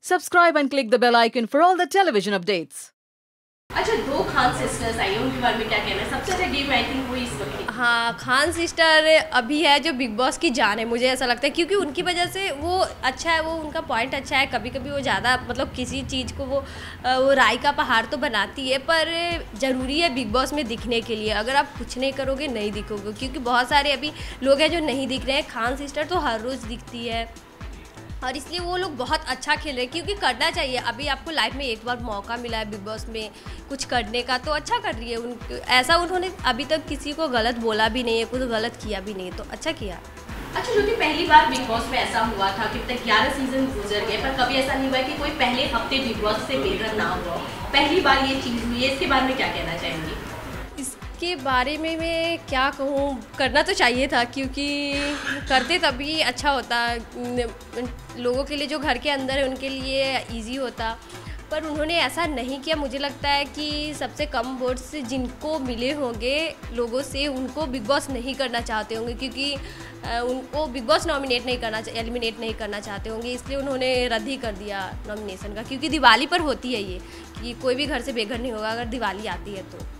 Subscribe and click the bell icon for all the television updates. अच्छा, दो Khan sisters I हैं, उनके बारे में क्या कहना है? सबसे अच्छा गेम आई थिंक वो इस वक्त। हाँ, खान सिस्टर अभी है जो बिग बॉस की जान है, मुझे ऐसा लगता है, क्योंकि उनकी वजह से वो अच्छा है, वो उनका पॉइंट अच्छा है। कभी कभी वो ज़्यादा मतलब किसी चीज़ को वो राय का पहाड़ तो बनाती है, पर ज़रूरी है बिग बॉस में दिखने के लिए। अगर आप कुछ नहीं करोगे नहीं दिखोगे, क्योंकि बहुत सारे अभी लोग हैं जो नहीं दिख रहे हैं। खान सिस्टर तो हर रोज़ दिखती है और इसलिए वो लोग बहुत अच्छा खेल रहे हैं, क्योंकि करना चाहिए। अभी आपको लाइफ में एक बार मौका मिला है बिग बॉस में कुछ करने का, तो अच्छा कर रही है। ऐसा उन्होंने अभी तक किसी को गलत बोला भी नहीं है, कुछ गलत किया भी नहीं, तो अच्छा किया। अच्छा, जो कि पहली बार बिग बॉस में ऐसा हुआ था कि तक 11 सीजन गुजर गए, पर कभी ऐसा नहीं हुआ कि कोई पहले हफ्ते बिग बॉस से बेघर ना हुआ। पहली बार ये चीज़ हुई है, इसके बारे में क्या कहना चाहेंगी? इसके बारे में मैं क्या कहूँ, करना तो चाहिए था, क्योंकि करते तभी अच्छा होता। लोगों के लिए जो घर के अंदर है उनके लिए इजी होता, पर उन्होंने ऐसा नहीं किया। मुझे लगता है कि सबसे कम वोट्स जिनको मिले होंगे लोगों से, उनको बिग बॉस नहीं करना चाहते होंगे, क्योंकि उनको बिग बॉस नॉमिनेट नहीं करना, एलिमिनेट नहीं करना चाहते होंगे, इसलिए उन्होंने रद्द ही कर दिया नॉमिनेशन का। क्योंकि दिवाली पर होती है ये कि कोई भी घर से बेघर नहीं होगा अगर दिवाली आती है तो।